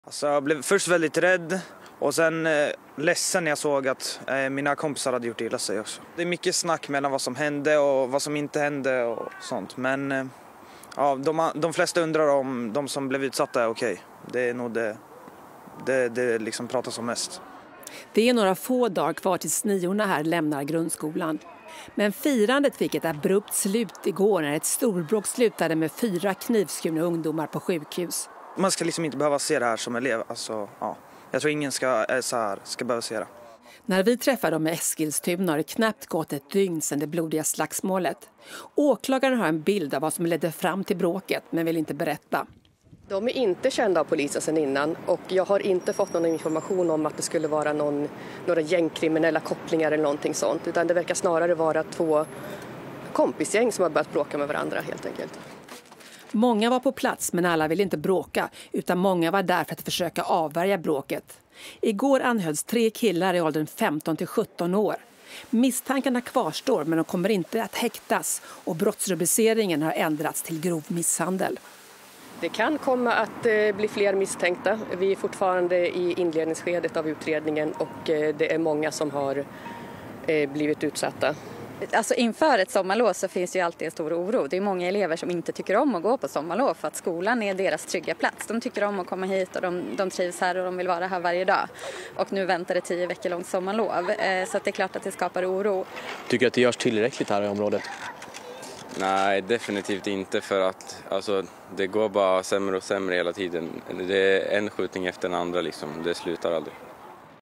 Alltså, jag blev först väldigt rädd och sen ledsen när jag såg att mina kompisar hade gjort illa sig också. Det är mycket snack mellan vad som hände och vad som inte hände och sånt. Men ja, de flesta undrar om de som blev utsatta är okej. Det är nog det liksom pratas om mest. Det är några få dagar kvar tills 9:orna här lämnar grundskolan. Men firandet fick ett abrupt slut igår när ett storbråk slutade med 4 knivskurna ungdomar på sjukhus. Man ska liksom inte behöva se det här som elev. Alltså, ja. Jag tror ingen ska behöva se det. När vi träffade dem i Eskilstuna har det knappt gått ett dygn sedan det blodiga slagsmålet. Åklagaren har en bild av vad som ledde fram till bråket men vill inte berätta. De är inte kända av polisen sedan innan och jag har inte fått någon information om att det skulle vara några gängkriminella kopplingar eller någonting sånt. Utan det verkar snarare vara 2 kompisgäng som har börjat bråka med varandra helt enkelt. Många var på plats men alla ville inte bråka utan många var där för att försöka avvärja bråket. Igår anhölls 3 killar i åldern 15 till 17 år. Misstankarna kvarstår men de kommer inte att häktas och brottsrubriceringen har ändrats till grov misshandel. Det kan komma att bli fler misstänkta. Vi är fortfarande i inledningsskedet av utredningen och det är många som har blivit utsatta. Alltså inför ett sommarlov så finns det ju alltid en stor oro. Det är många elever som inte tycker om att gå på sommarlov för att skolan är deras trygga plats. De tycker om att komma hit och de trivs här och de vill vara här varje dag. Och nu väntar det 10 veckor långt sommarlov. Så att det är klart att det skapar oro. Tycker du att det görs tillräckligt här i området? Nej, definitivt inte för att alltså, det går bara sämre och sämre hela tiden. Det är en skjutning efter den andra liksom. Det slutar aldrig.